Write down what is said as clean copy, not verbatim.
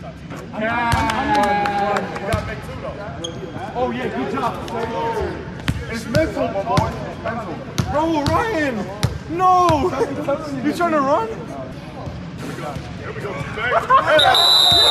Oh yeah, good job. It's mental, my boy. It's mental. Bro, Ryan! No! You trying to run? Here we go.